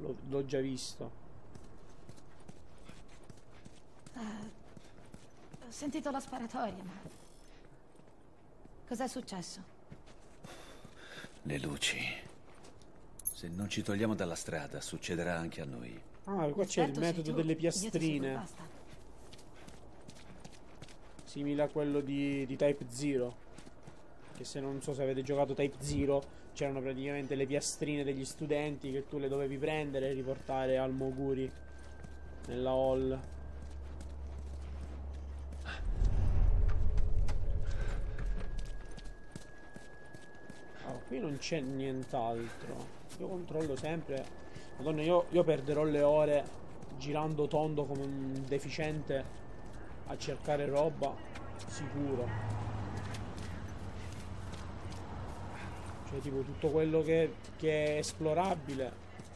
l'ho già visto. Ho sentito la sparatoria, ma... Cos'è successo? Le luci. Se non ci togliamo dalla strada, succederà anche a noi. Ah, qua c'è il metodo delle Io ti piastrine. seguo, basta. Simile a quello di Type Zero. Che se non so se avete giocato Type Zero, c'erano praticamente le piastrine degli studenti che tu le dovevi prendere e riportare al Moguri nella hall. Allora, qui non c'è nient'altro. Io controllo sempre. Madonna, io perderò le ore girando tondo come un deficiente a cercare roba, sicuro. Cioè tipo tutto quello che è esplorabile.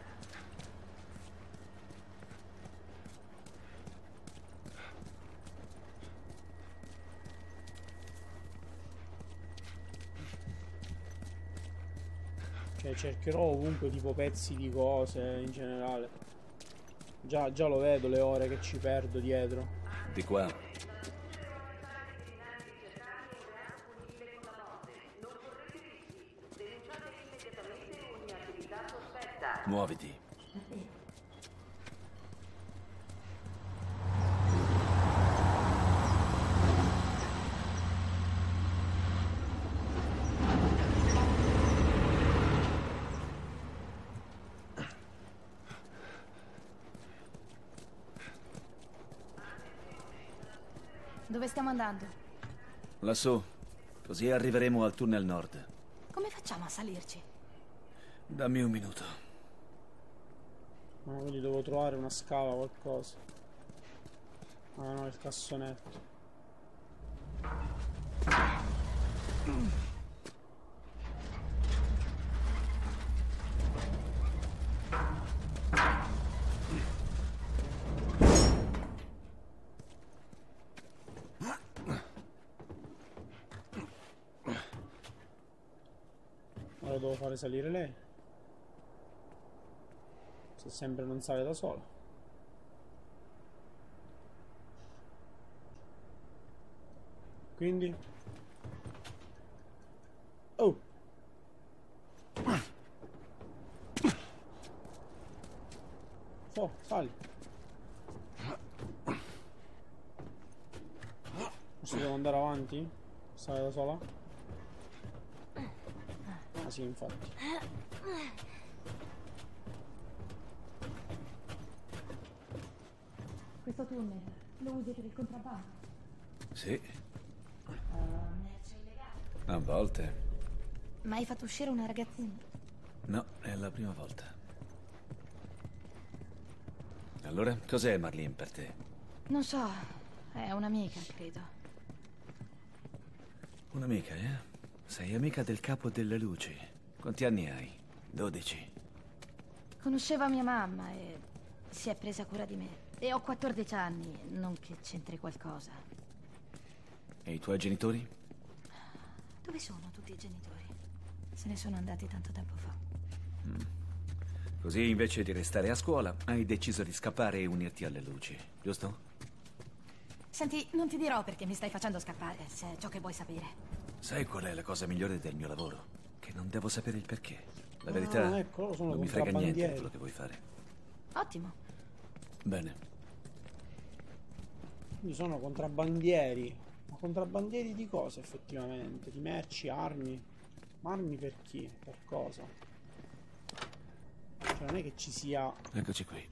Cioè cercherò ovunque tipo pezzi di cose in generale. Già lo vedo le ore che ci perdo dietro. Di qua. Muoviti. Dove stiamo andando? Lassù. Così arriveremo al tunnel nord. Come facciamo a salirci? Dammi un minuto. Ah, quindi devo trovare una scala, qualcosa. Ah no, il cassonetto. Ora devo fare salire lei. Se sempre non sale da sola. Quindi oh, sali. Forse devo andare avanti? Sale da sola? Ah sì, infatti. Questo tunnel lo usi per il contrabbando? Sì, Merce illegale. a volte. Ma hai fatto uscire una ragazzina? No, è la prima volta. Allora, cos'è Marlene per te? Non so, è un'amica, credo. Un'amica, eh? Sei amica del capo delle luci. Quanti anni hai? 12. Conosceva mia mamma e si è presa cura di me. E ho 14 anni, non che c'entri qualcosa. E i tuoi genitori? Dove sono tutti i genitori? Se ne sono andati tanto tempo fa. Così invece di restare a scuola, hai deciso di scappare e unirti alle luci, giusto? Senti, non ti dirò perché mi stai facendo scappare, se è ciò che vuoi sapere. Sai qual è la cosa migliore del mio lavoro? Che non devo sapere il perché. La verità, ecco, loro sono non mi frega niente di contrabbandieri. quello che vuoi fare. Ottimo. Bene. Quindi sono contrabbandieri. Ma contrabbandieri di cosa effettivamente? Di merci, armi? Ma armi per chi? Per cosa? Cioè non è che ci sia... Eccoci qui.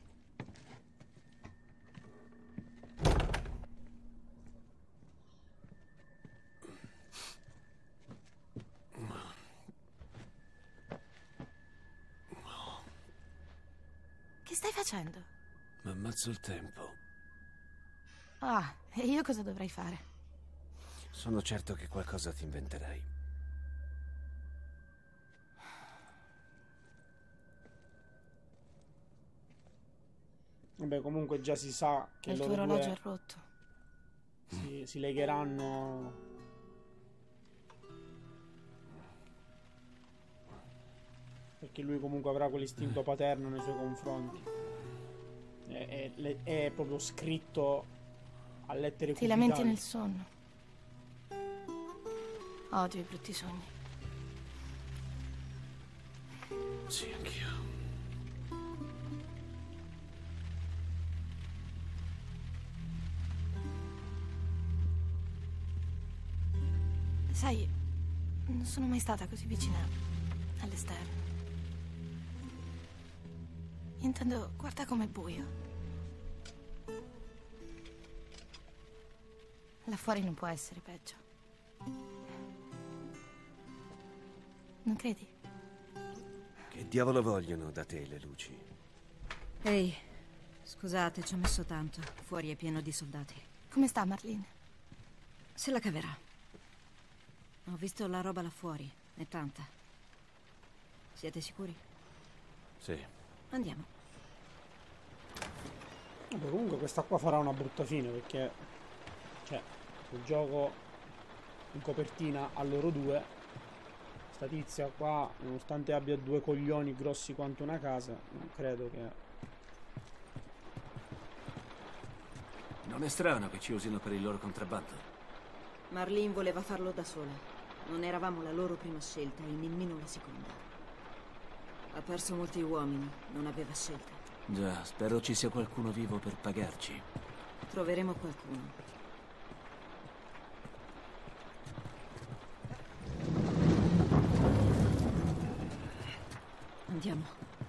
Che stai facendo? Ammazzo il tempo. Ah, e io cosa dovrei fare? Sono certo che qualcosa ti inventerai. Vabbè, comunque già si sa che Il tuo loro orologio due è rotto. si legheranno. perché lui comunque avrà quell'istinto paterno nei suoi confronti. È proprio scritto a lettere Ti cubitali. lamenti nel sonno. Odio i brutti sogni. Sì, anch'io. Sai, non sono mai stata così vicina all'esterno. Intendo, guarda com'è buio. Là fuori non può essere peggio. Non credi? Che diavolo vogliono da te le luci? Ehi, scusate, ci ho messo tanto. Fuori è pieno di soldati. Come sta Marlene? Se la caverà. Ho visto la roba là fuori. È tanta. Siete sicuri? Sì. Andiamo. Vabbè, comunque questa qua farà una brutta fine perché, cioè, il gioco in copertina a loro due. Sta tizia qua, nonostante abbia due coglioni grossi quanto una casa, non credo che... Non è strano che ci usino per il loro contrabbando. Marlene voleva farlo da sola. Non eravamo la loro prima scelta e nemmeno la seconda. Ha perso molti uomini, non aveva scelta. Già, spero ci sia qualcuno vivo per pagarci. Troveremo qualcuno. Andiamo.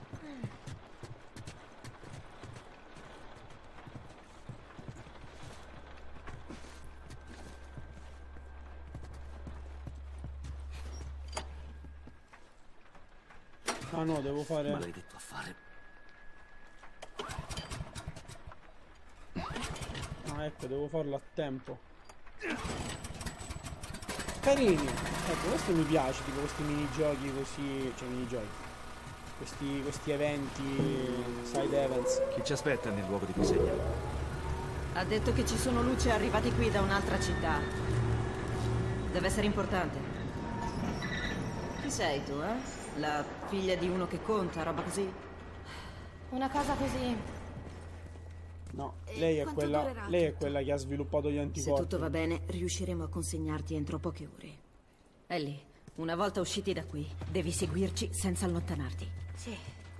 Ah no, devo fare... Maledetto affare. Ah ecco, devo farlo a tempo. Carini! Ecco, questo mi piace, tipo questi minigiochi così... Cioè minigiochi. Questi eventi, side events. Chi ci aspetta nel luogo di consegna? Ha detto che ci sono luci arrivati qui da un'altra città. Deve essere importante. Chi sei tu, eh? La figlia di uno che conta, roba così? Una cosa così. No, lei è quanto quella... durerà Lei è tutto? quella che ha sviluppato gli Se anticorpi. tutto va bene, riusciremo a consegnarti entro poche ore. Ellie, una volta usciti da qui, devi seguirci senza allontanarti. Sì.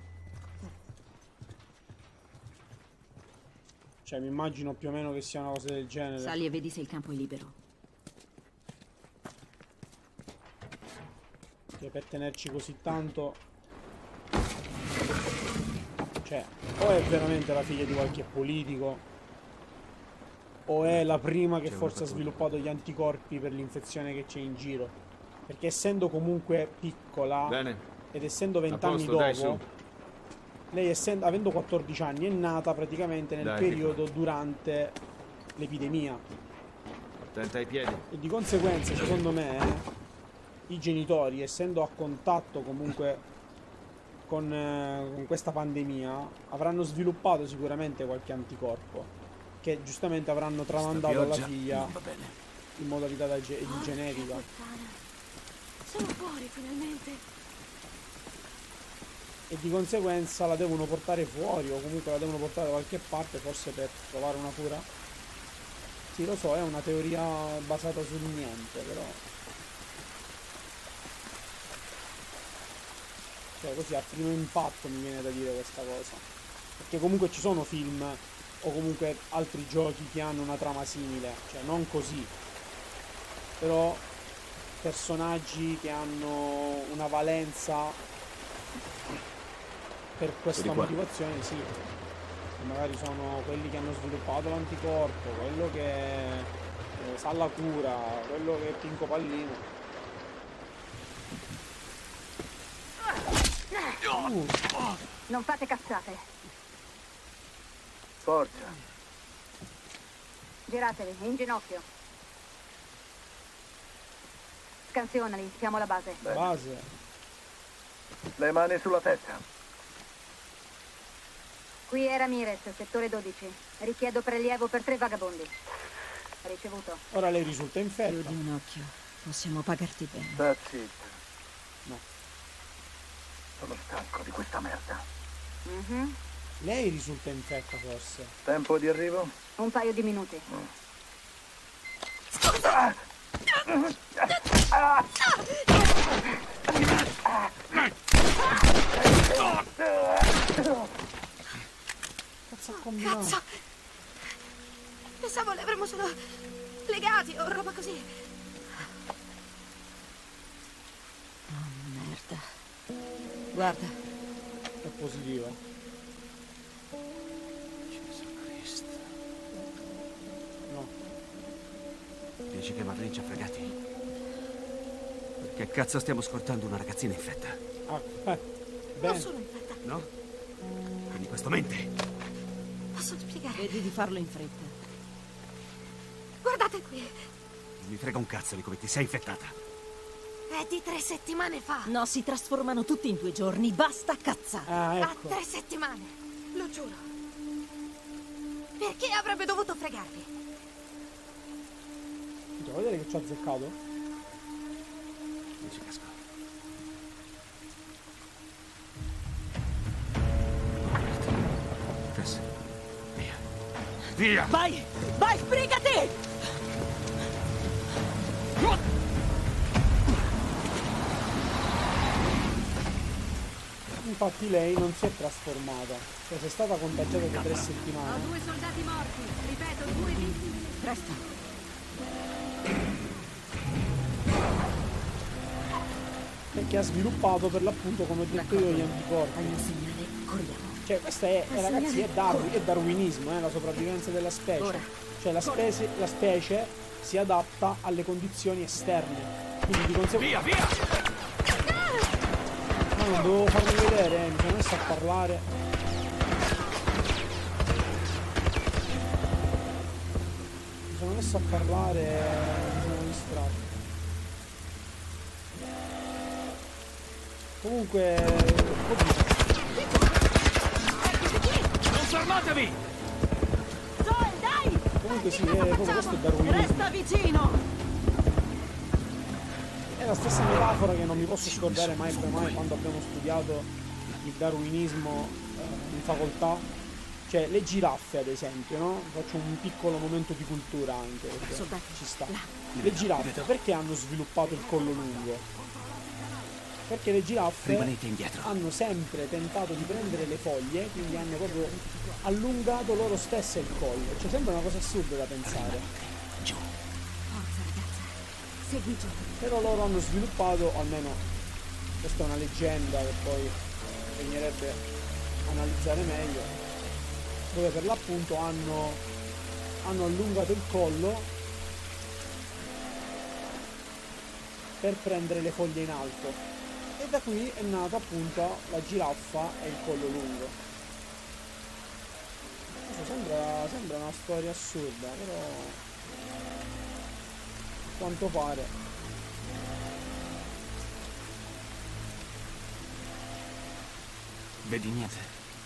Cioè, mi immagino più o meno che sia una cosa del genere. Sali e vedi se il campo è libero. Che per tenerci così tanto... Cioè, o è veramente la figlia di qualche politico, o è la prima che forse ha sviluppato gli anticorpi per l'infezione che c'è in giro. Perché essendo comunque piccola, Bene. ed essendo 20 A anni posto, dai, dopo, lei avendo 14 anni è nata praticamente nel Dai, periodo durante l'epidemia. Attenta ai piedi. E di conseguenza, secondo me, i genitori, essendo a contatto comunque con questa pandemia, avranno sviluppato sicuramente qualche anticorpo che giustamente avranno tramandato alla figlia Non va bene. in modalità di genetica. Sono fuori finalmente. E di conseguenza la devono portare fuori o comunque la devono portare da qualche parte, forse per trovare una cura. Sì, lo so, è una teoria basata sul niente, però... Cioè, così a primo impatto mi viene da dire questa cosa. Perché comunque ci sono film o comunque altri giochi che hanno una trama simile, cioè non così. Però personaggi che hanno una valenza per questa motivazione, sì. E magari sono quelli che hanno sviluppato l'anticorpo, quello che sa la cura, quello che è Pinco Pallino. Non fate cazzate. Forza. Giratevi, in ginocchio. Scansionali, siamo alla base. Base. Le mani sulla testa. Qui è Ramirez, settore 12. Richiedo prelievo per 3 vagabondi. Ricevuto. Ora lei risulta infetta. Chiudi un occhio. Possiamo pagarti bene. Sta zitto. No. Sono stanco di questa merda. Lei risulta infetta forse. Tempo di arrivo? Un paio di minuti. Cazzo ha combinato? Cazzo! Pensavo li avremmo solo legati o roba così. Oh, merda. Guarda, È positiva. Gesù Cristo. No. Dici che Marlene ci ha fregati? Perché cazzo stiamo scortando una ragazzina infetta? Ah, Non bene. sono infetta. No? Quindi questo mente. Posso spiegare? vedi di farlo in fretta. Guardate qui. Non mi frega un cazzo di come ti sei infettata. È di 3 settimane fa. No, si trasformano tutti in 2 giorni. Basta cazzare. Ah, A ecco. 3 settimane. Lo giuro. Perché avrebbe dovuto fregarvi? Vuoi vedere che ci ha azzeccato? Non ci casco. Tess, via. Via! Vai! Vai, sbrigati! Infatti lei non si è trasformata. Cioè, se è stata contagiata da 3 settimane. 2 soldati morti. Ripeto, 2 vittime. Presto. Perché ha sviluppato per l'appunto, come ho detto io, gli anticorpi. Hai un segnale, corriamo. Cioè, questa è ragazzi, è darwinismo, la sopravvivenza della specie. Ora. Cioè, la specie si adatta alle condizioni esterne. Quindi di conseguenza. Via, via! No, non dovevo farmi vedere, mi sono messo a parlare. Mi sono messo a parlare e mi sono distratto. Comunque, oddio. Non fermatevi! Joel, dai! Comunque sì, proprio questo è darwinismo. Resta vicino! È la stessa metafora che non mi posso scordare mai e poi mai quando abbiamo studiato il darwinismo in facoltà. Cioè, le giraffe, ad esempio, no? Faccio un piccolo momento di cultura anche, perché Soldati, ci sta. là. Le giraffe, perché hanno sviluppato il collo lungo? Perché le giraffe Rimanete indietro. hanno sempre tentato di prendere le foglie, quindi hanno proprio allungato loro stesse il collo. Cioè, sembra una cosa assurda da pensare. Giù. Forza, ragazza. Segui Joel. Però loro hanno sviluppato, o almeno questa è una leggenda che poi bisognerebbe analizzare meglio, dove per l'appunto hanno allungato il collo per prendere le foglie in alto. E da qui è nata appunto la giraffa e il collo lungo. Questo sembra una storia assurda, però a quanto pare. Vedi niente?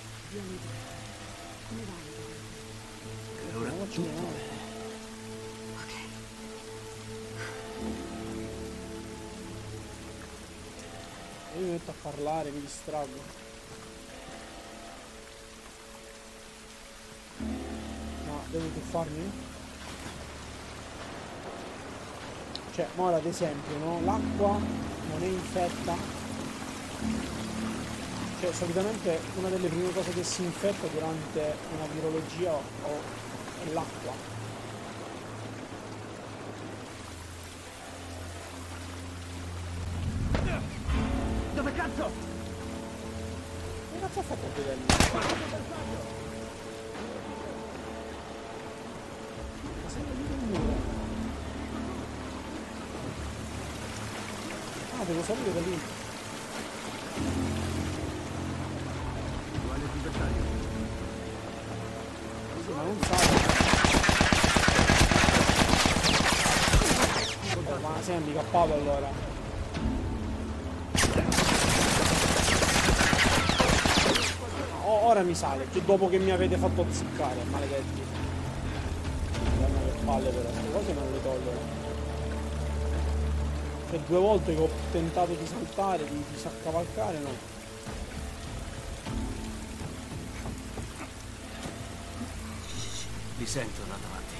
E ora Non tutto faccio male. bene. Io mi metto a parlare, mi distraggo. No, devo tuffarmi? Cioè, ora ad esempio, no? L'acqua non è infetta. Cioè, solitamente una delle prime cose che si infetta durante una virologia è l'acqua. Dove cazzo? Che cazzo ha fatto a vedermi? Ma sembra di un muro. Ah, devo salire da lì. Quale libertario? Sì, ma non sale. Ma sei handicappato allora. Ora mi sale, che dopo che mi avete fatto azzeccare, maledetti. Guarda che palle però, queste cose non le tollero. Cioè 2 volte che ho tentato di saltare, di saccavalcare, no. Li sento là davanti.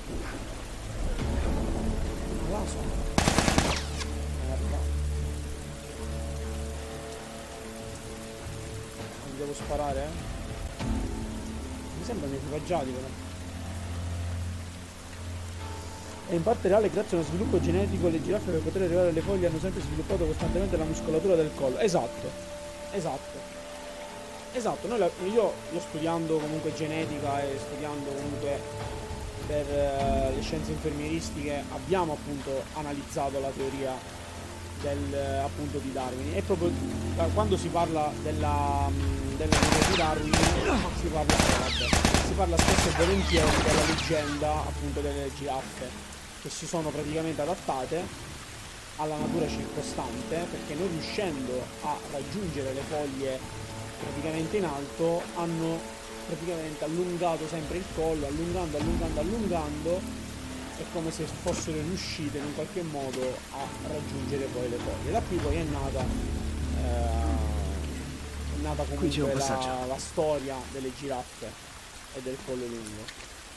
Non la so. Merda. Non devo sparare, eh? Mi sembrano equipaggiati però. È in parte reale grazie a uno sviluppo genetico le giraffe per poter arrivare alle foglie hanno sempre sviluppato costantemente la muscolatura del collo. Esatto. Esatto. Esatto, io studiando comunque genetica e studiando comunque per le scienze infermieristiche abbiamo appunto analizzato la teoria appunto di Darwin e proprio quando si parla della teoria di Darwin si parla spesso e volentieri della leggenda appunto delle giraffe che si sono praticamente adattate alla natura circostante perché non riuscendo a raggiungere le foglie praticamente in alto hanno praticamente allungato sempre il collo, allungando è come se fossero riuscite in un qualche modo a raggiungere poi le foglie. Da qui poi è nata comunque la storia delle giraffe e del collo lungo.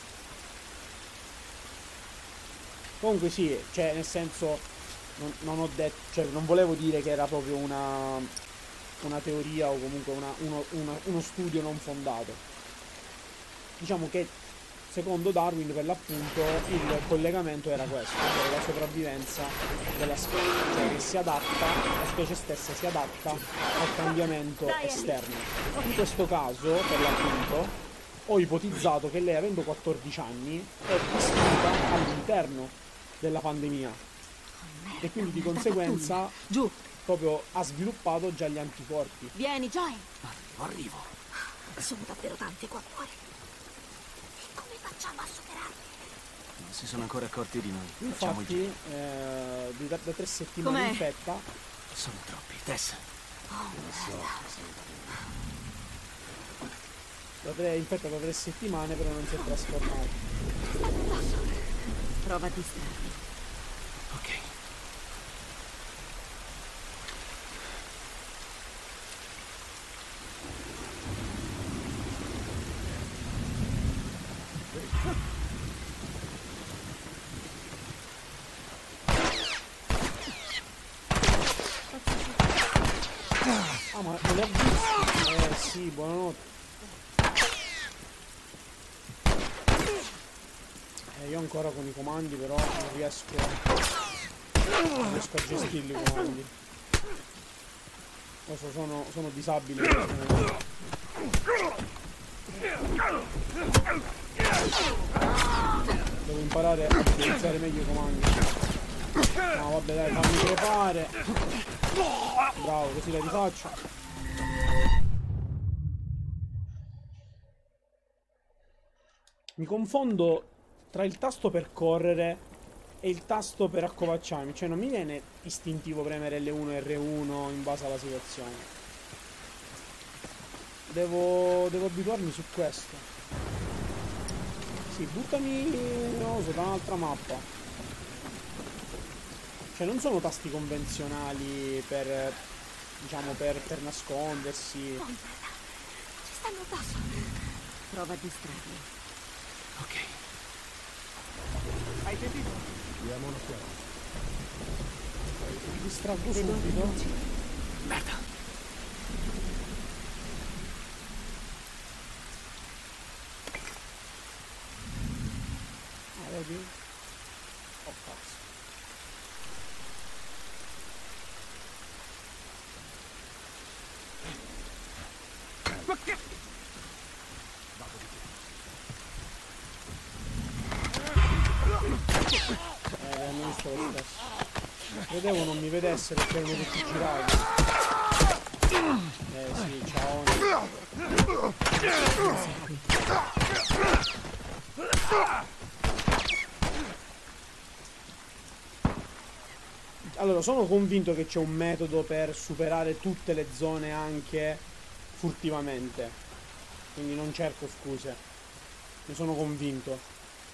Comunque sì, cioè nel senso non ho detto, cioè non volevo dire che era proprio una teoria o comunque uno studio non fondato. Diciamo che secondo Darwin per l'appunto il collegamento era questo, cioè la sopravvivenza della specie, cioè che si adatta, la specie stessa si adatta al cambiamento esterno. In questo caso, per l'appunto, ho ipotizzato che lei avendo 14 anni è vissuta all'interno della pandemia e quindi di conseguenza Giù. proprio ha sviluppato già gli anticorpi. Vieni, Joel. Arrivo. Sono davvero tante qua fuori. E come facciamo a superarli? Non si sono ancora accorti di noi. Infatti, da 3 settimane Com'è? infetta. Sono troppi. Tess. Infetta da 3 settimane, però non si è trasformato. Prova a distrarmi. Ok. Ah, ma non le ha viste? Sì, buonanotte. Io ancora con i comandi però non riesco a gestirli i comandi. Lo so, sono disabile in questo momento. Devo imparare a utilizzare meglio i comandi. No vabbè dai, fammi crepare. Bravo, così la rifaccio. Mi confondo tra il tasto per correre e il tasto per accovacciarmi. Cioè non mi viene istintivo premere L1 e R1 in base alla situazione. Devo abituarmi su questo. Sì, buttami, non lo so, da un'altra mappa. Cioè non sono tasti convenzionali per, diciamo, per nascondersi. Ci stanno addosso. Prova a distrarli. Ok. Hai sentito? Diamo un'occhiata. Mi distraggo subito. Merda. Ah, vedi? Oh cazzo. Non sto lo stesso. Vedevo non mi vedessero perché erano tutti girati. Sì, ciao. Allora, sono convinto che c'è un metodo per superare tutte le zone anche furtivamente. Quindi non cerco scuse. Ne sono convinto.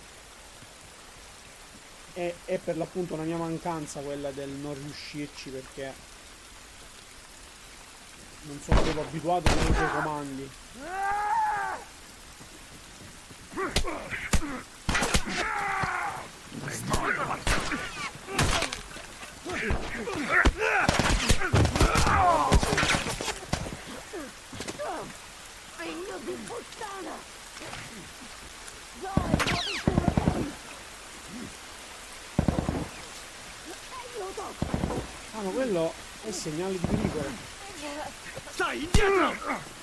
È per l'appunto una mia mancanza quella del non riuscirci perché non sono proprio abituato neanche ai comandi. Figlio di puttana! Ah, ma quello è segnale di pericolo. Stai indietro!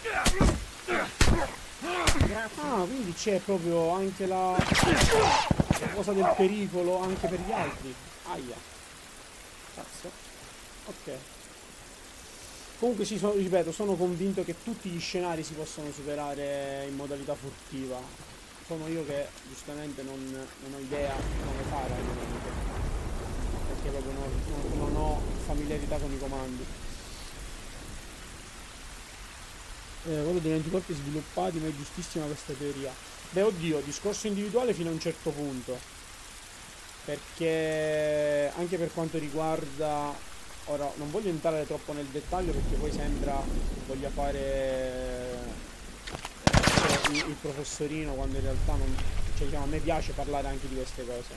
Ah, quindi c'è proprio anche la cosa del pericolo anche per gli altri. Aia. Cazzo. Ok. Comunque sì, ripeto, sono convinto che tutti gli scenari si possono superare in modalità furtiva. Sono io che giustamente non ho idea come fare al momento, perché proprio non ho familiarità con i comandi. Quello degli anticorpi sviluppati, ma è giustissima questa teoria. Beh, oddio, discorso individuale fino a un certo punto, perché anche per quanto riguarda, ora non voglio entrare troppo nel dettaglio perché poi sembra che voglia fare il professorino, quando in realtà non, cioè, diciamo, a me piace parlare anche di queste cose.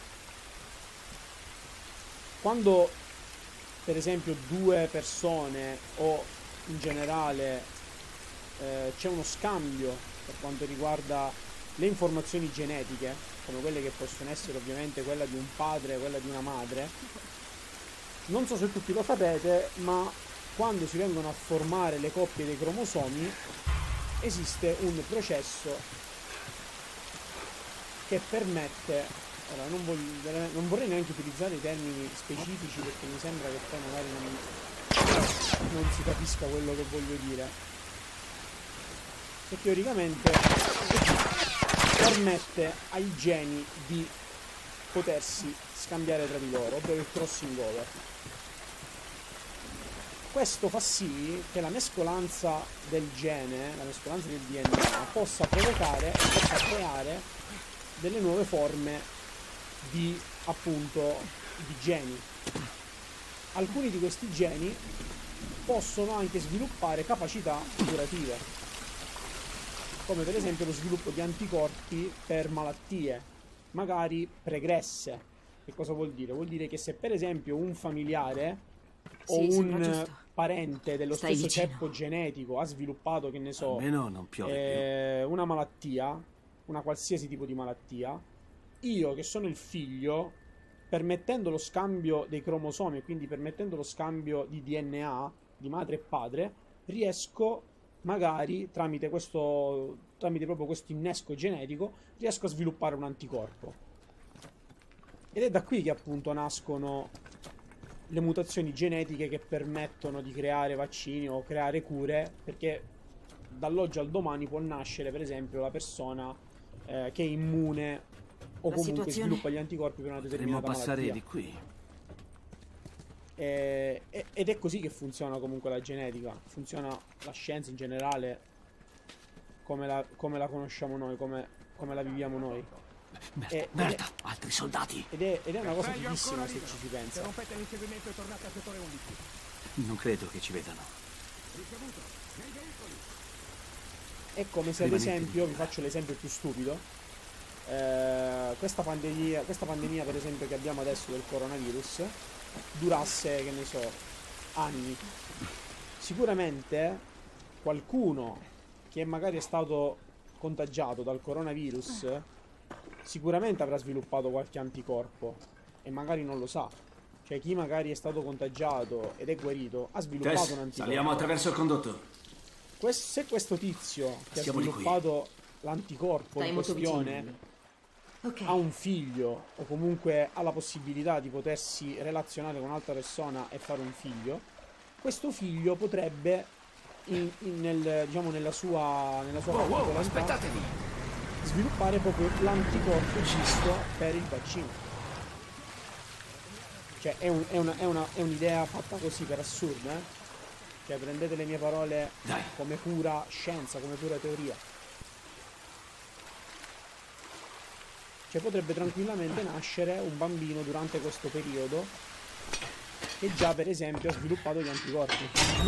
Quando per esempio due persone o in generale c'è uno scambio per quanto riguarda le informazioni genetiche, come quelle che possono essere ovviamente quella di un padre e quella di una madre, non so se tutti lo sapete, ma quando si vengono a formare le coppie dei cromosomi esiste un processo che permette, ora non vorrei neanche utilizzare i termini specifici perché mi sembra che poi magari non si capisca quello che voglio dire, che teoricamente permette ai geni di potersi scambiare tra di loro, ovvero il crossing over. Questo fa sì che la mescolanza del gene, la mescolanza del DNA, possa creare delle nuove forme di, appunto, di geni. Alcuni di questi geni possono anche sviluppare capacità curative, come per esempio lo sviluppo di anticorpi per malattie, magari pregresse. Che cosa vuol dire? Vuol dire che se per esempio un familiare o un parente dello stesso ceppo genetico ha sviluppato, che ne so, non piove una malattia, una qualsiasi tipo di malattia, io che sono il figlio, permettendo lo scambio dei cromosomi e quindi permettendo lo scambio di DNA di madre e padre, riesco magari tramite proprio questo innesco genetico riesco a sviluppare un anticorpo. Ed è da qui che appunto nascono le mutazioni genetiche che permettono di creare vaccini o creare cure, perché dall'oggi al domani può nascere per esempio la persona che è immune o comunque sviluppa gli anticorpi per una determinata malattia. Passare di qui. Ed è così che funziona comunque la genetica, funziona la scienza in generale come la conosciamo noi, come la viviamo noi. Merda, altri soldati. Ed è una cosa fighissima se ci si pensa. Non credo che ci vedano. È come se ad esempio, vi faccio l'esempio più stupido, questa pandemia per esempio che abbiamo adesso del coronavirus durasse, che ne so, anni. Sicuramente qualcuno che magari è stato contagiato dal coronavirus sicuramente avrà sviluppato qualche anticorpo e magari non lo sa. Cioè chi magari è stato contagiato ed è guarito ha sviluppato un anticorpo. Saliamo attraverso il condotto. Se questo tizio che ha sviluppato l'anticorpo in questione ha un figlio o comunque ha la possibilità di potersi relazionare con un'altra persona e fare un figlio, questo figlio potrebbe nella sua aspettatevi, sviluppare proprio l'anticorpo giusto per il vaccino. Cioè è un'idea fatta così per assurdo, Cioè prendete le mie parole come pura scienza, come pura teoria. Cioè potrebbe tranquillamente nascere un bambino durante questo periodo che già per esempio ha sviluppato gli anticorpi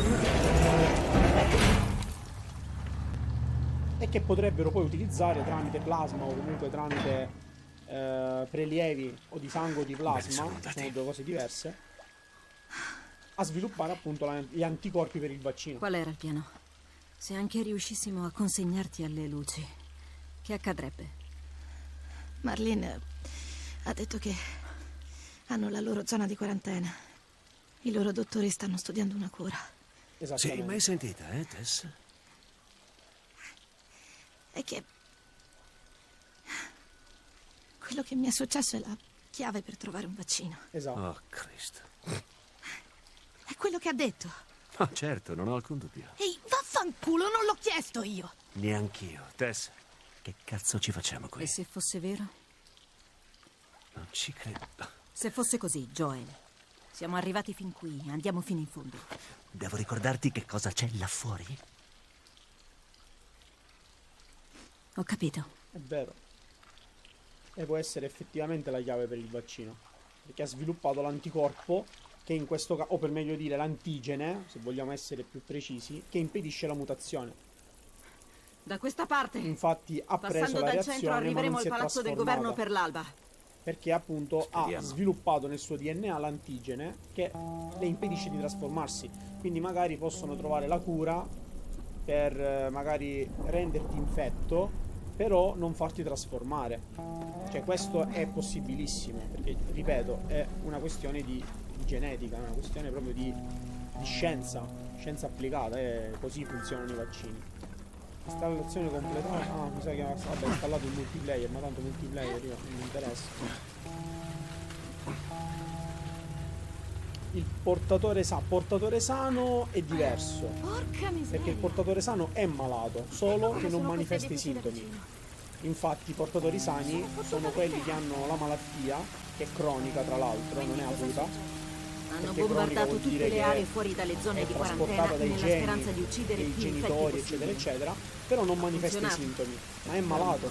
e che potrebbero poi utilizzare tramite plasma o comunque tramite prelievi o di sangue o di plasma, sono due cose diverse, a sviluppare appunto gli anticorpi per il vaccino. Qual era il piano? Se anche riuscissimo a consegnarti alle luci, che accadrebbe? Marlene ha detto che hanno la loro zona di quarantena. I loro dottori stanno studiando una cura. Sì, mai sentita, Tess? È che quello che mi è successo è la chiave per trovare un vaccino. Esatto. Oh, Cristo. È quello che ha detto. Ma certo, non ho alcun dubbio. Ehi, vaffanculo, non l'ho chiesto io. Neanch'io. Tess, che cazzo ci facciamo qui? E se fosse vero? Non ci credo. Se fosse così, Joel, siamo arrivati fin qui, andiamo fino in fondo. Devo ricordarti che cosa c'è là fuori? Ho capito. È vero. E può essere effettivamente la chiave per il vaccino, perché ha sviluppato l'anticorpo che in questo caso, o per meglio dire l'antigene, se vogliamo essere più precisi, che impedisce la mutazione. Da questa parte. Infatti ha preso Passando la dal reazione, centro arriveremo ma non al si è palazzo del trasformata, governo per l'alba. perché appunto ha sviluppato nel suo DNA l'antigene che le impedisce di trasformarsi. Quindi magari possono trovare la cura per magari renderti infetto, però non farti trasformare. Cioè questo è possibilissimo, perché ripeto è una questione di genetica, è una questione proprio di scienza applicata, e così funzionano i vaccini. Installazione completata. Ah, mi sa che vabbè, ho installato il multiplayer, ma tanto multiplayer io non mi interessa. Il portatore sano è diverso. Porca miseria. Perché il portatore sano è malato, solo che non manifesta i sintomi. Infatti i portatori sani sono quelli che hanno la malattia, che è cronica tra l'altro, non è acuta. Hanno bombardato tutte le aree fuori dalle zone di quarantena nella speranza di uccidere dei più genitori, infetti eccetera, eccetera, però non manifesta i sintomi, ma è malato.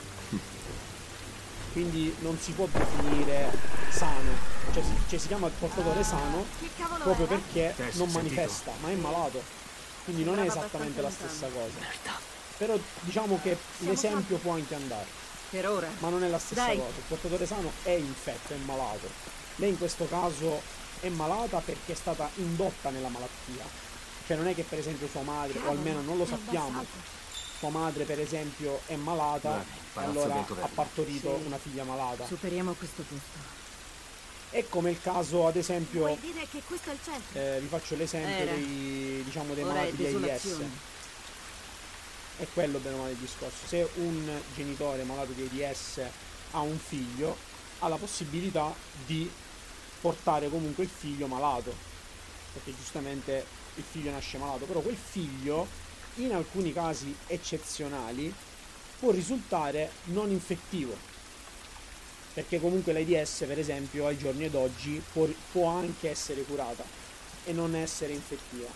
Quindi non si può definire sano, cioè si chiama portatore sano proprio perché non manifesta, ma è malato. Quindi non è esattamente la stessa cosa. Però diciamo che l'esempio può anche andare. Per ora. Ma non è la stessa cosa. Il portatore sano è infetto, è malato. Lei in questo caso è malata perché è stata indotta nella malattia. Cioè non è che per esempio sua madre, o almeno non lo sappiamo, sua madre per esempio è malata e allora ha partorito una figlia malata. Superiamo questo posto. È come il caso ad esempio, Vuoi dire che questo è il centro? vi faccio l'esempio dei, diciamo, dei Ora malati di AIDS. desolazione. È quello bene o male il discorso. Se un genitore malato di AIDS ha un figlio, ha la possibilità di portare comunque il figlio malato, perché giustamente il figlio nasce malato, però quel figlio in alcuni casi eccezionali può risultare non infettivo, perché comunque l'AIDS per esempio ai giorni d'oggi può anche essere curata e non essere infettiva.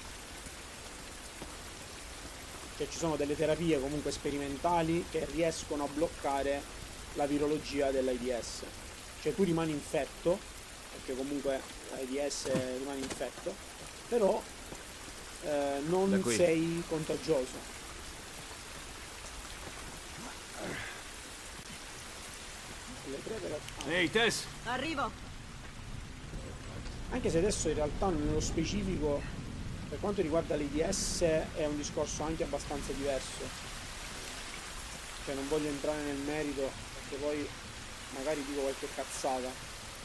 Cioè ci sono delle terapie comunque sperimentali che riescono a bloccare la virologia dell'AIDS. Cioè tu rimani infetto, perché comunque l'AIDS rimane infetto, però non sei contagioso. Ehi, Tess! Arrivo! Anche se adesso in realtà nello specifico, per quanto riguarda l'AIDS, è un discorso anche abbastanza diverso. Cioè non voglio entrare nel merito, perché poi magari dico qualche cazzata.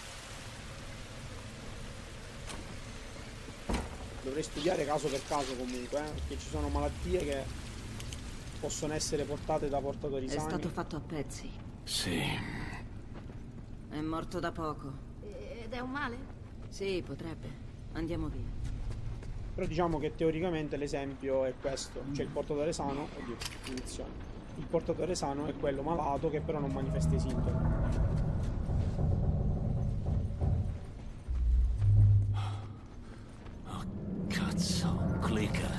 Dovrei studiare caso per caso comunque, perché ci sono malattie che possono essere portate da portatori sani. È stato fatto a pezzi. Sì. È morto da poco. Ed è un male? Sì, potrebbe. Andiamo via. Però diciamo che teoricamente l'esempio è questo. Cioè il portatore sano, oddio, iniziamo. Il portatore sano è quello malato che però non manifesta i sintomi. Cazzo, un clicker.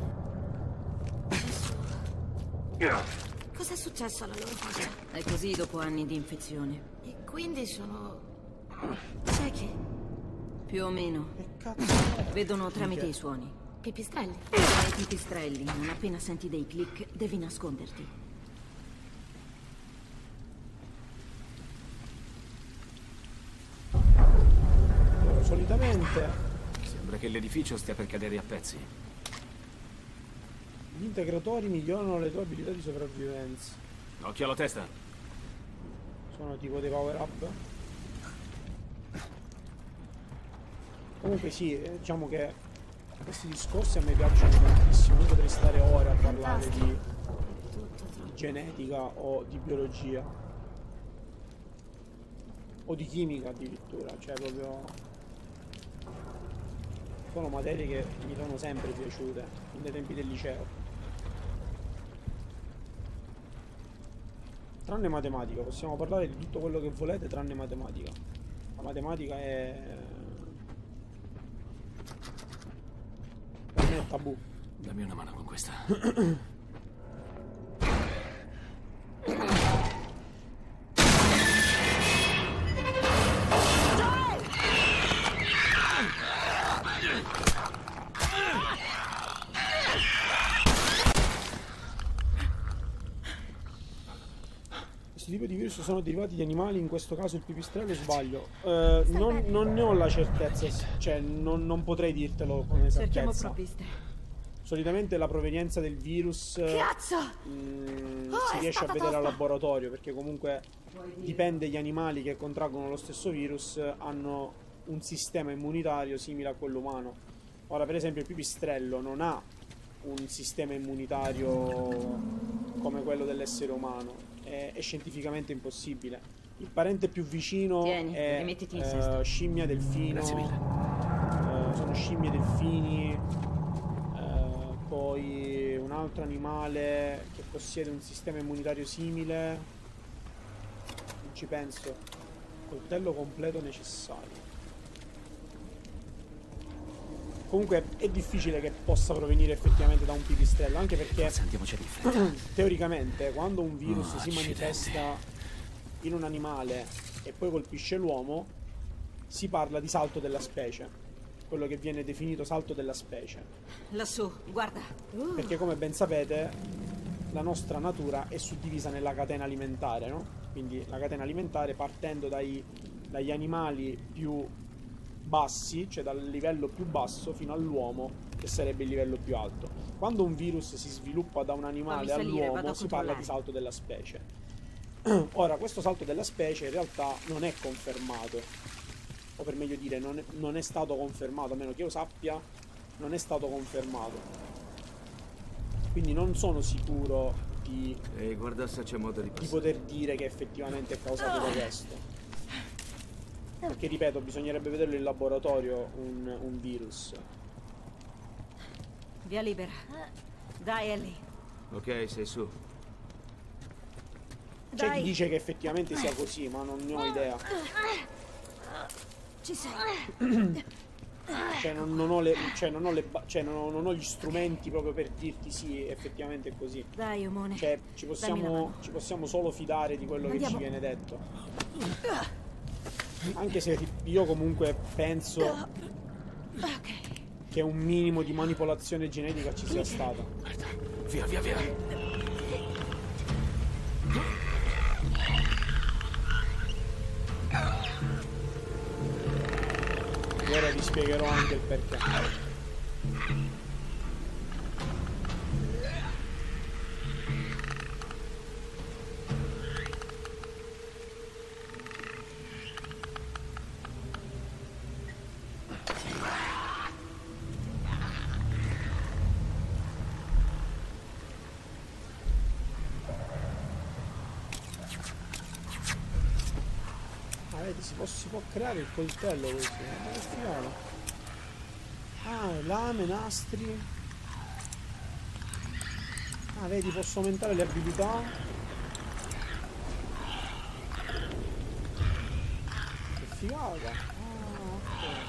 Cos'è successo alla loro faccia? È così dopo anni di infezione. E quindi sono ciechi. Più o meno. Che cazzo è? Vedono tramite i suoni. Pipistrelli? Come i pipistrelli, non appena senti dei click, devi nasconderti. Allora, solitamente Sembra che l'edificio stia per cadere a pezzi. gli integratori migliorano le tue abilità di sopravvivenza. Occhio alla testa. Sono tipo dei power up. Comunque sì, diciamo che questi discorsi a me piacciono tantissimo. Io potrei stare ore a parlare di genetica o di biologia o di chimica addirittura, cioè proprio sono materie che mi sono sempre piaciute fin dai tempi del liceo. Tranne matematica, possiamo parlare di tutto quello che volete tranne matematica. La matematica è per me è tabù. Dammi una mano con questa. Questi tipi di virus sono derivati di animali, in questo caso il pipistrello, sbaglio? Non ne ho la certezza, cioè non potrei dirtelo con Cerchiamo esattezza. provviste. Solitamente la provenienza del virus Cazzo! si riesce a vedere al laboratorio, perché comunque dipende, gli animali che contraggono lo stesso virus hanno un sistema immunitario simile a quello umano. Ora, per esempio, il pipistrello non ha un sistema immunitario come quello dell'essere umano, è scientificamente impossibile. Il parente più vicino Tieni, è rimettiti in sesto. scimmia delfino. Grazie mille. Sono scimmie delfini. Poi un altro animale che possiede un sistema immunitario simile, non ci penso. Coltello completo necessario. Comunque è difficile che possa provenire effettivamente da un pipistrello, anche perché Andiamoci di fretta. teoricamente quando un virus si accidenti. manifesta in un animale e poi colpisce l'uomo, si parla di salto della specie, quello che viene definito salto della specie. Lassù, guarda. Perché come ben sapete la nostra natura è suddivisa nella catena alimentare, no? Quindi la catena alimentare partendo dagli animali più bassi, cioè dal livello più basso fino all'uomo, che sarebbe il livello più alto. Quando un virus si sviluppa da un animale Fammi salire, vado all'uomo a si parla controllare. di salto della specie. Ora, questo salto della specie in realtà non è confermato, o per meglio dire non è stato confermato, a meno che io sappia non è stato confermato, quindi non sono sicuro di E guarda se c'è modo di passare. poter dire che effettivamente è causato da questo, perché ripeto, bisognerebbe vederlo in laboratorio un virus. Via libera. Dai, Ellie. Ok, sei su. C'è chi Dai. dice che effettivamente sia così, ma non ne ho idea. Ci sei. Cioè non ho gli strumenti proprio per dirti sì, effettivamente è così. Dai, omone. Cioè ci Dammi una mano. possiamo solo fidare di quello che Andiamo. ci viene detto. Anche se io comunque penso Ok. che un minimo di manipolazione genetica ci sia stata. Via, via, via. E ora vi spiegherò anche il perché. Ah, vedi, si può creare il coltello così. Ma che figata. Ah, lame, nastri. Ah, vedi, posso aumentare le abilità. Che figata. Ah, ok.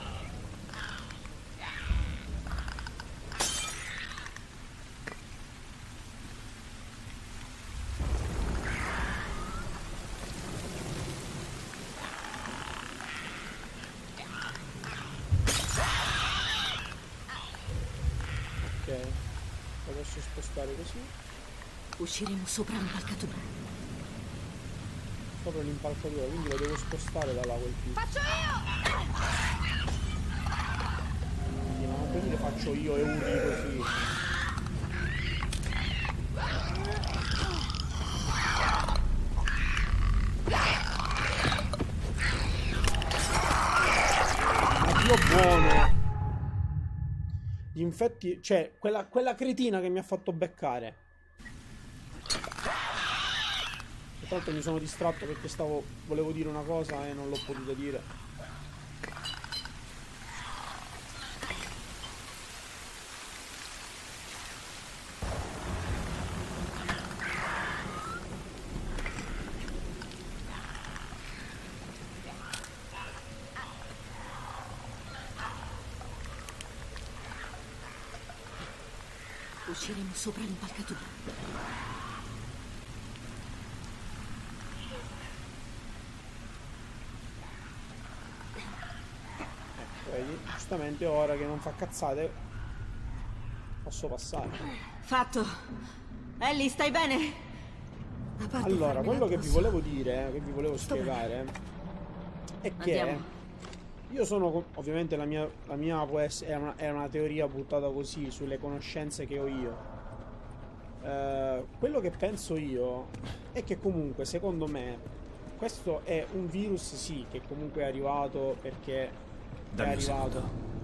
spostare così. Usciremo sopra l'impalcatura. Sopra l'impalcatura, quindi lo devo spostare da là quel più. Faccio io! Quindi non puoi dire faccio io e urli così. Dio buono. Gli infetti, cioè quella cretina che mi ha fatto beccare. Tra l'altro mi sono distratto perché volevo dire una cosa e non l'ho potuta dire. Usciremo sopra l'impalcatura. Vedi, giustamente ora che non fa cazzate posso passare. Fatto. Ellie, stai bene? Allora, quello che vi volevo dire, che vi volevo spiegare, è che Andiamo. io sono, ovviamente la mia può essere, è una teoria buttata così sulle conoscenze che ho io. Quello che penso io è che comunque, secondo me, questo è un virus, sì, che comunque è arrivato perché è arrivato.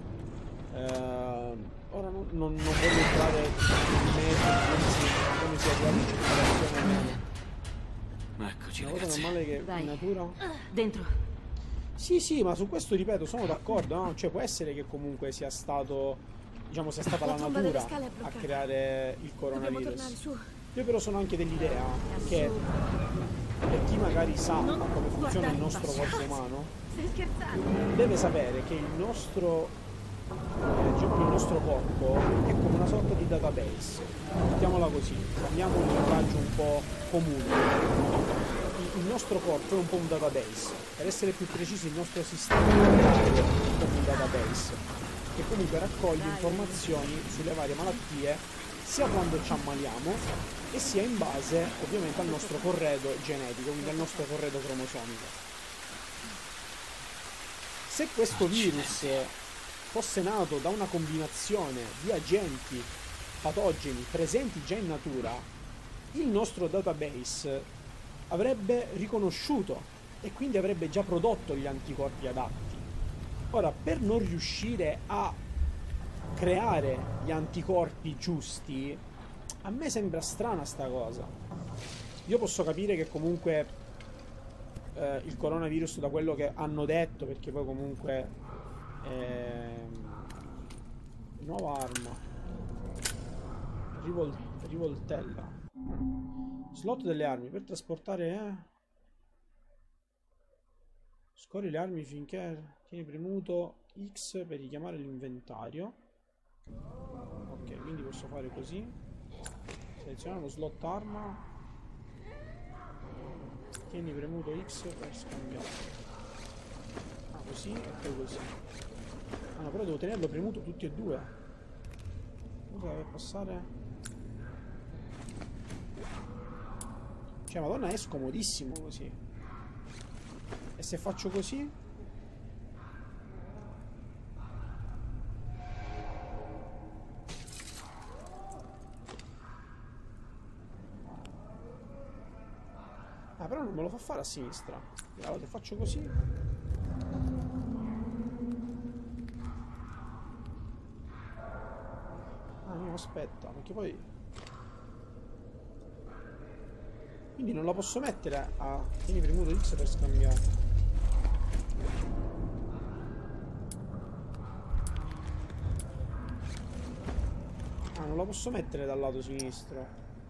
Ora non voglio entrare in mezzo come sia arrivato in circolazione o meno. Eccoci, Una cosa ragazzi. normale che Dai. in natura. Dentro. Sì, ma su questo ripeto, sono d'accordo, no? Cioè può essere che comunque sia stato, diciamo, sia stata la tomba delle natura scale è a bloccata. creare il Dobbiamo tornare coronavirus. su. Io però sono anche dell'idea che per chi magari sa come funziona il nostro corpo umano, Stai scherzando? deve sapere che il nostro diciamo, il nostro corpo è come una sorta di database. Mettiamola così, prendiamo un linguaggio un po' comune. Il nostro corpo è un po' un database, per essere più precisi il nostro sistema immunitario è come un database che comunque raccoglie informazioni sulle varie malattie sia quando ci ammaliamo e sia in base ovviamente al nostro corredo genetico, quindi al nostro corredo cromosomico. Se questo virus fosse nato da una combinazione di agenti patogeni presenti già in natura, il nostro database avrebbe riconosciuto e quindi avrebbe già prodotto gli anticorpi adatti. Ora, per non riuscire a creare gli anticorpi giusti, a me sembra strana sta cosa. Io posso capire che comunque il coronavirus, da quello che hanno detto, perché poi comunque nuova arma, rivoltella. Slot delle armi per trasportare. Scorri le armi finché tieni premuto X per richiamare l'inventario. Ok, quindi posso fare così. Selezionare lo slot arma. Tieni premuto X per scambiare. Ah, così e poi così. Ah no, però devo tenerlo premuto tutti e due. Cosa deve passare? Cioè, madonna, è scomodissimo così. E se faccio così? Ah, però non me lo fa fare a sinistra. Allora, se faccio così... Ah, no, aspetta, perché poi... Quindi non la posso mettere a... Tieni premuto X per scambiare. Ah, non la posso mettere dal lato sinistro.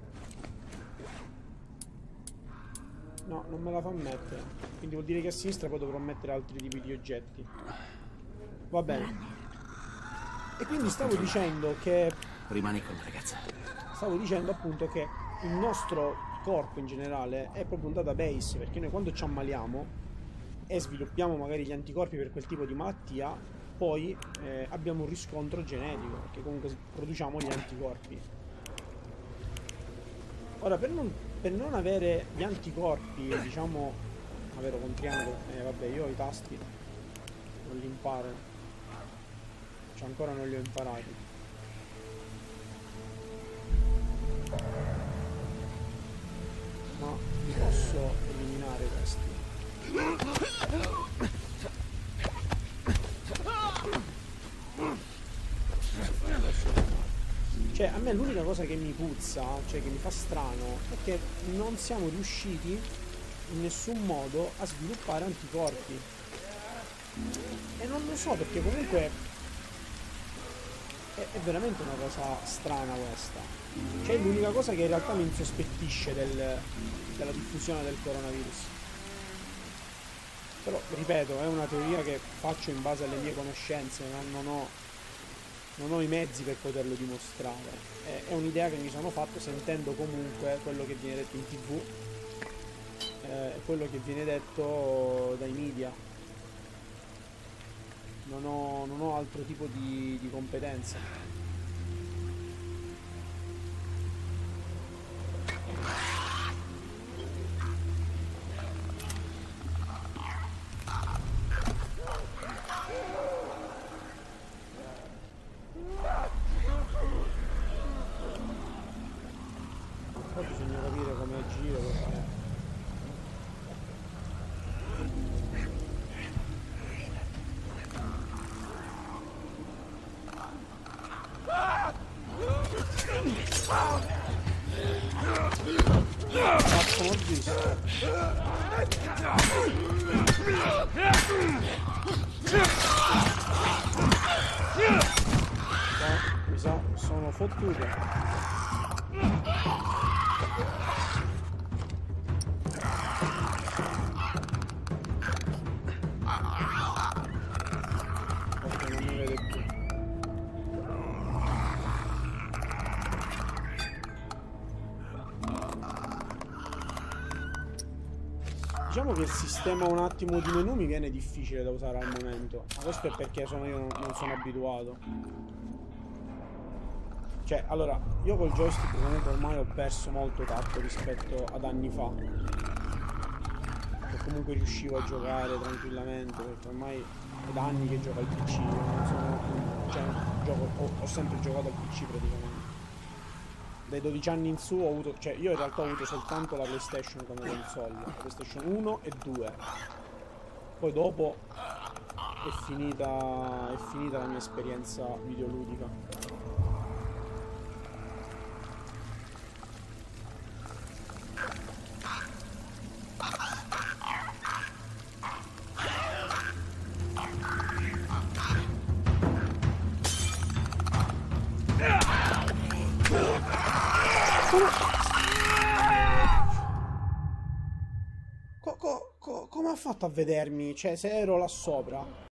No, non me la fa mettere. Quindi vuol dire che a sinistra poi dovrò mettere altri tipi di oggetti. Va bene. E quindi stavo dicendo che... Rimani con la ragazza. Stavo dicendo appunto che il nostro corpo in generale è proprio un database, perché noi quando ci ammaliamo e sviluppiamo magari gli anticorpi per quel tipo di malattia, poi abbiamo un riscontro genetico, perché comunque produciamo gli anticorpi. Ora, per non avere gli anticorpi, diciamo, avere contriangolo, vabbè, io i tasti non li imparo, cioè ancora non li ho imparati. Ma li posso eliminare questi? Cioè, a me l'unica cosa che mi puzza, cioè che mi fa strano, è che non siamo riusciti in nessun modo a sviluppare anticorpi. E non lo so, perché comunque è veramente una cosa strana questa. Cioè, è l'unica cosa che in realtà mi insospettisce della diffusione del coronavirus. Però, ripeto, è una teoria che faccio in base alle mie conoscenze, ma non ho i mezzi per poterlo dimostrare. È un'idea che mi sono fatto sentendo comunque quello che viene detto in TV e quello che viene detto dai media. Non ho altro tipo di competenza. Poi bisogna capire come agire, perché cazzo l'ho visto. Mi sa, sono fottute. Ok, non mi vede più. Diciamo che il sistema un attimo di menu mi viene difficile da usare al momento, ma questo è perché io non sono abituato. Cioè, allora, io col joystick comunque ormai ho perso molto tatto rispetto ad anni fa, che comunque riuscivo a giocare tranquillamente, perché ormai è da anni che gioco al PC, ho sempre giocato al PC praticamente. Dai 12 anni in su ho avuto, cioè io in realtà ho avuto soltanto la PlayStation come console, la PlayStation 1 e 2. Poi dopo è finita la mia esperienza videoludica. Come ha fatto a vedermi? Cioè, se ero là sopra?